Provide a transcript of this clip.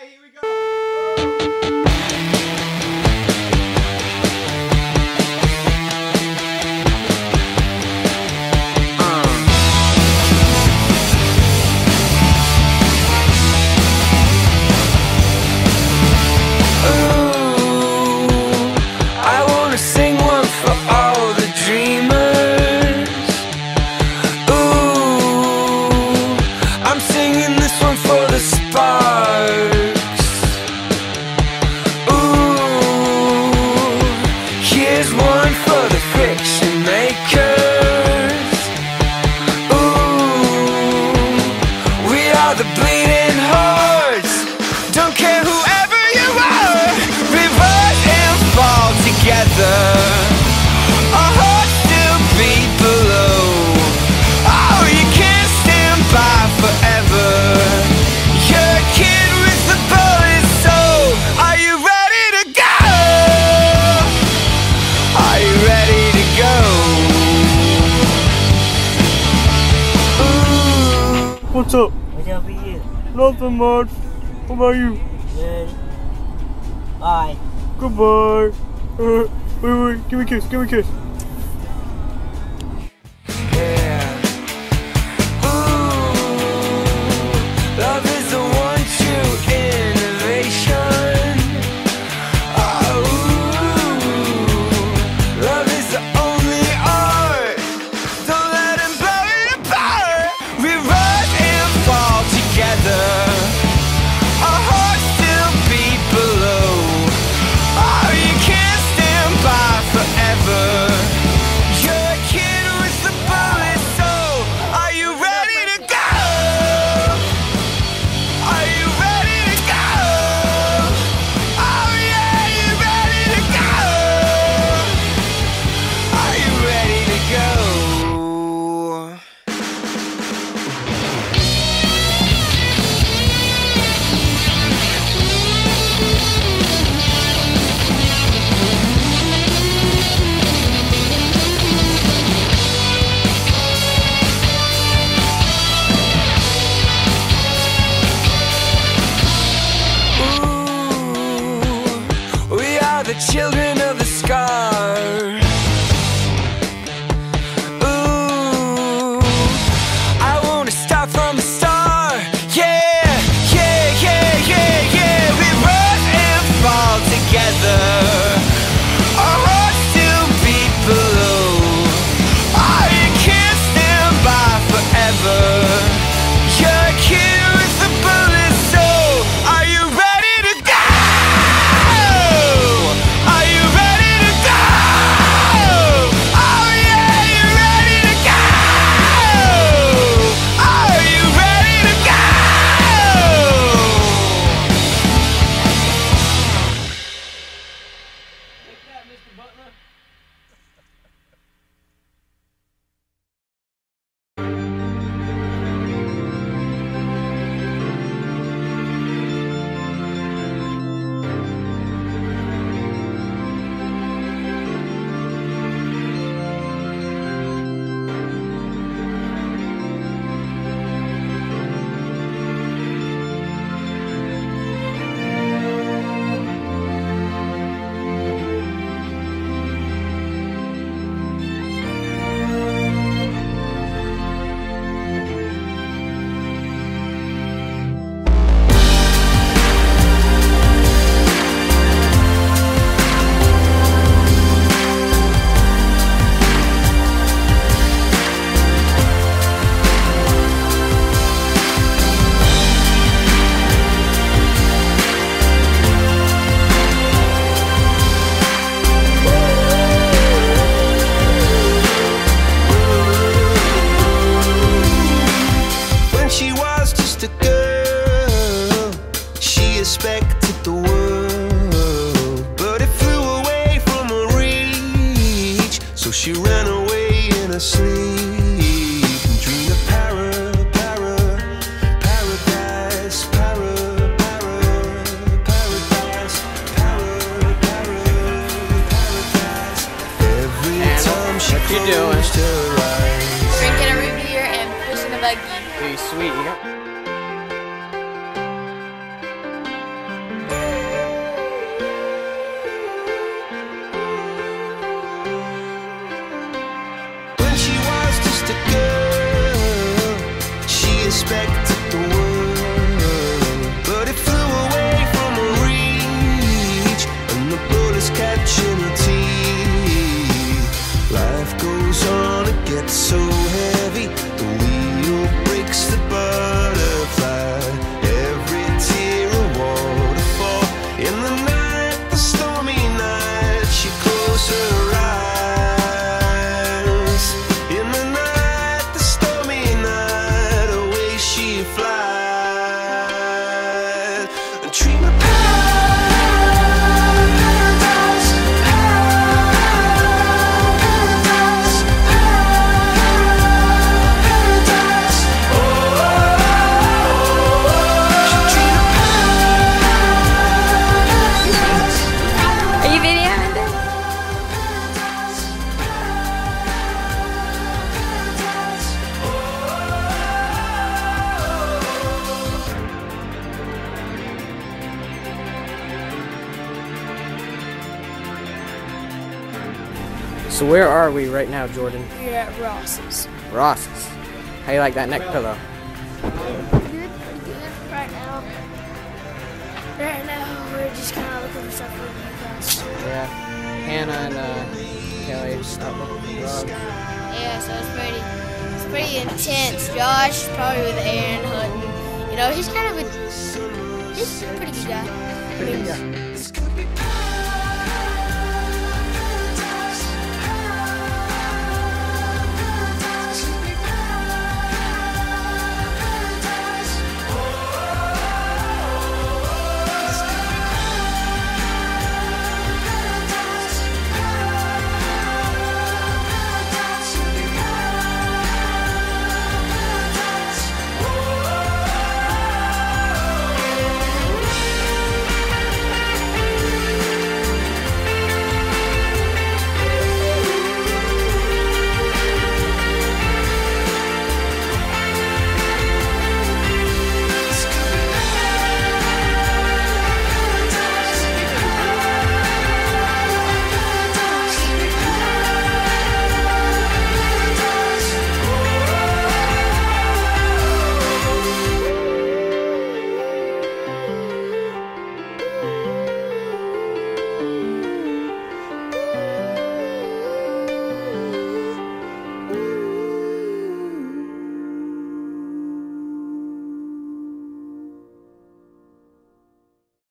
here we go. What's up? What's up with you? Nothing much. What about you? Good. Bye. Goodbye. Wait, give me a kiss, give me a kiss. Children of the scar. Ooh, I wanna start from the start. Yeah, yeah, yeah, yeah, yeah. We rise and fall together. Our hearts still beat below. Oh, you can't stand by forever. You're a kid with a bullet soul. Are you ready to go? Expected the world, but it flew away from her reach. So she ran away in her sleep and dreamed of paradise, paradise. Every time she closed her eyes. Drinking a root beer and pushing a buggy. Hey, sweet, you know. dream of paradise, paradise, paradise. Oh, should dream of paradise. Are you videoing this? So where are we right now, Jordan? We're at Ross's. Ross's. How you like that neck pillow? Pretty good right now. Right now, we're just kind of looking for stuff for you guys. Yeah. Hannah and Kelly out looking for drugs. Yeah, so it's pretty intense. Josh, probably with Aaron, Hutton. You know, he's a pretty good guy. Pretty good, yeah. It's gonna be